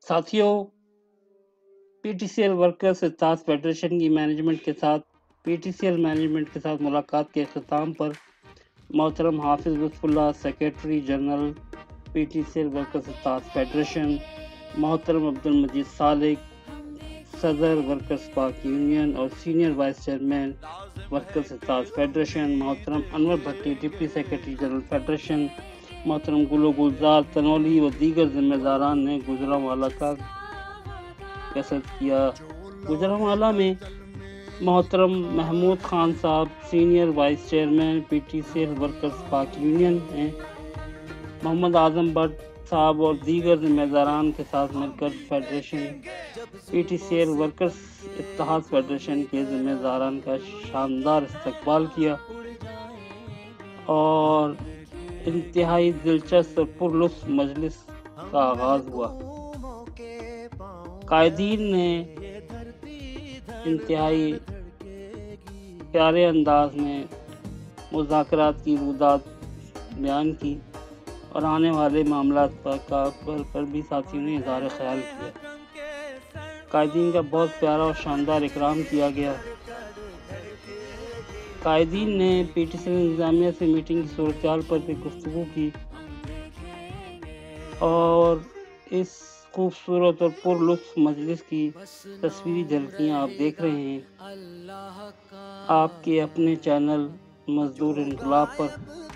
ساتھیوں، P T C L workers Ittehad federation کی management کے ساتھ P T C L management کے ساتھ ملاقات کے اختتام پر محترم Hafiz Lutf Ullah, secretary general P T C L workers Ittehad federation, محترم عبدالمجید سالک، صدر ورکرز پاک یونین اور senior vice chairman workers Ittehad federation, محترم Anwar Bhatti, deputy secretary general federation, محترم گل و گلزار تنولی و دیگر ذمہ داران نے گوجرانوالہ کا قصد کیا۔ گوجرانوالہ میں محترم محمود خان صاحب، senior vice chairman P T C L workers Pak union ہیں، محمد اعظم بٹ صاحب اور دیگر ذمہ داران کے ساتھ مل کر federation P T C L workers Ittehad federation کے ذمہ داران کا شاندار استقبال کیا اور انتہائی دلچسپ اور پرلطف مجلس کا آغاز ہوا۔ قائدین نے انتہائی پیارے انداز میں مذاکرات کی رویداد بیان کی اور آنے والے معاملات پر بھی ساتھیوں نے اظہار خیال کیا۔ قائدین کا بہت پیارا اور شاندار اکرام کیا گیا۔ قائدین نے پی ٹی سی ایل انتظامیہ سے میٹنگ کی صورتحال پر بھی گفتگو کی اور اس خوبصورت اور پرلطف مجلس کی تصویری جھلکیاں آپ دیکھ رہے ہیں آپ کے اپنے چینل مزدور انقلاب پر۔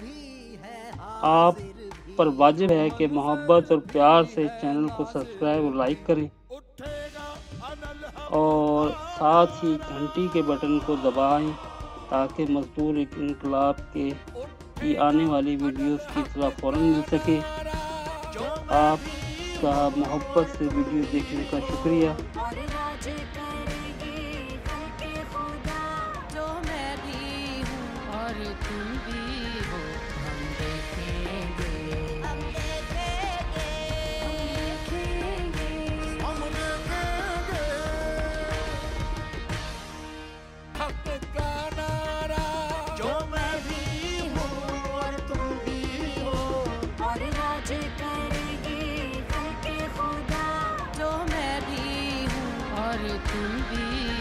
آپ پر واجب ہے کہ محبت اور پیار سے چینل کو سبسکرائب اور لائک کریں اور ساتھ ہی گھنٹی کے بٹن کو دبائیں تاکہ مزدور انقلاب کی آنے والی ویڈیوز کی اطلاع فوراً مل سکے۔ آپ کا محبت سے ویڈیو دیکھنے کا شکریہ۔ تم بھی